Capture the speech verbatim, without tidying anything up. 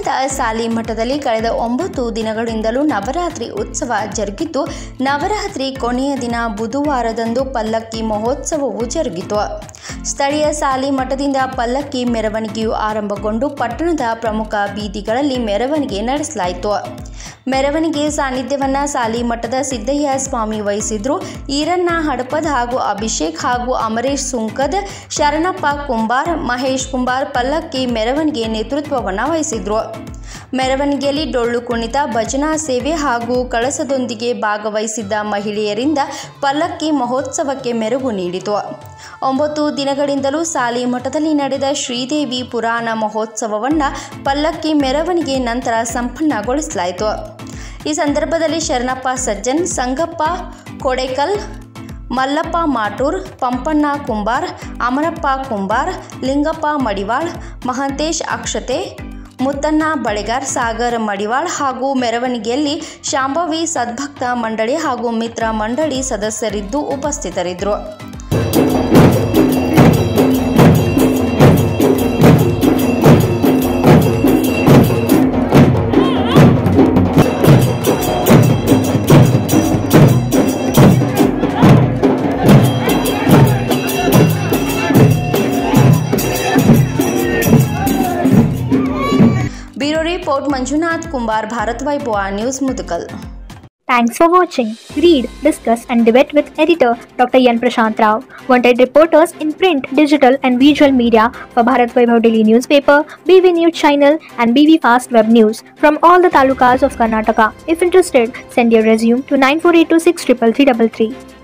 ನಗರದ ಸಾಲಿ ಮಠದಲ್ಲಿ ಕಳೆದ ಒಂಬತ್ತು ದಿನಗಳಿಂದಲೂ ನವರಾತ್ರಿ ಉತ್ಸವ ಜರುಗಿದ್ದು, ನವರಾತ್ರಿ ಕೊನೆಯ ದಿನ ಬುಧವಾರದಂದು ಪಲ್ಲಕ್ಕಿ ಮಹೋತ್ಸವವು ಜರುಗಿತು. ಸ್ಥಳೀಯ ಸಾಲಿ ಮಠದಿಂದ ಪಲ್ಲಕ್ಕಿ ಮೆರವಣಿಗೆಯು ಆರಂಭಗೊಂಡು ಪಟ್ಟಣದ ಪ್ರಮುಖ ಬೀದಿಗಳಲ್ಲಿ ಮೆರವಣಿಗೆ ನಡೆಸಲಾಯಿತು. ಮೆರವಣಿಗೆ ಸಾನ್ನಿಧ್ಯವನ್ನು ಸಾಲಿ ಮಠದ ಸಿದ್ದಯ್ಯ ಸ್ವಾಮಿ ವಹಿಸಿದ್ರು. ಈರಣ್ಣ ಹಡಪದ್ ಹಾಗೂ ಅಭಿಷೇಕ್ ಹಾಗೂ ಅಮರೇಶ್ ಸುಂಕದ್, ಶರಣಪ್ಪ ಕುಂಬಾರ್, ಮಹೇಶ್ ಕುಂಬಾರ್ ಪಲ್ಲಕ್ಕಿ ಮೆರವಣಿಗೆ ನೇತೃತ್ವವನ್ನು ವಹಿಸಿದ್ರು. ಮೆರವಣಿಗೆಯಲ್ಲಿ ಡೊಳ್ಳು ಕುಣಿತ, ಭಜನಾ ಸೇವೆ ಹಾಗೂ ಕಳಸದೊಂದಿಗೆ ಭಾಗವಹಿಸಿದ್ದ ಮಹಿಳೆಯರಿಂದ ಪಲ್ಲಕ್ಕಿ ಮಹೋತ್ಸವಕ್ಕೆ ಮೆರುಗು ನೀಡಿತು. ಒಂಬತ್ತು ದಿನಗಳಿಂದಲೂ ಸಾಲಿ ಮಠದಲ್ಲಿ ನಡೆದ ಶ್ರೀದೇವಿ ಪುರಾಣ ಮಹೋತ್ಸವವನ್ನು ಪಲ್ಲಕ್ಕಿ ಮೆರವಣಿಗೆ ನಂತರ ಸಂಪನ್ನಗೊಳಿಸಲಾಯಿತು. ಈ ಸಂದರ್ಭದಲ್ಲಿ ಶರಣಪ್ಪ ಸಜ್ಜನ್, ಸಂಗಪ್ಪ ಕೊಡೇಕಲ್, ಮಲ್ಲಪ್ಪ ಮಾಟೂರ್, ಪಂಪಣ್ಣ ಕುಂಬಾರ್, ಅಮರಪ್ಪ ಕುಂಬಾರ್, ಲಿಂಗಪ್ಪ ಮಡಿವಾಳ್, ಮಹಂತೇಶ್ ಅಕ್ಷತೆ, ಮುತ್ತಣ್ಣ ಬಳೆಗಾರ್, ಸಾಗರ್ ಮಡಿವಾಳ್ ಹಾಗೂ ಮೆರವಣಿಗೆಯಲ್ಲಿ ಶಾಂಭವಿ ಸದ್ಭಕ್ತ ಮಂಡಳಿ ಹಾಗೂ ಮಿತ್ರ ಮಂಡಳಿ ಸದಸ್ಯರಿದ್ದು ಉಪಸ್ಥಿತರಿದ್ದರು. Bureau Report Manjunath Kumbar, Bharat Vaibhav News Mudgal. Thanks for watching. Read, discuss and debate with editor Doctor Yan Prashant Rao. Wanted reporters in print, digital and visual media for Bharat Vaibhav Daily Newspaper, B V News Channel and B V Fast Web News from all the talukas of Karnataka. If interested, send your resume to nine four eight two six three three three three.